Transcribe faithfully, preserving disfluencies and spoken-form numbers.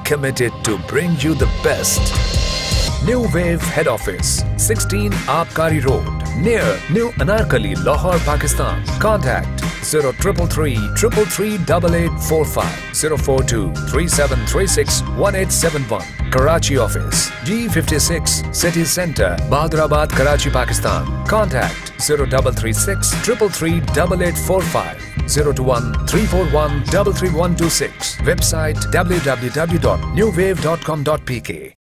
committed to bring you the best. New Wave Head Office, sixteen Anarkali Road, near New Anarkali, Lahore, Pakistan. Contact zero three three three three three eight eight four five, zero four two three seven three six one eight seven one. Karachi Office, G fifty-six, City Centre, Bahadurabad, Karachi, Pakistan. Contact zero three three six three three three eight eight four five, zero two one three four one three three one two six. Website w w w dot new wave dot com dot p k.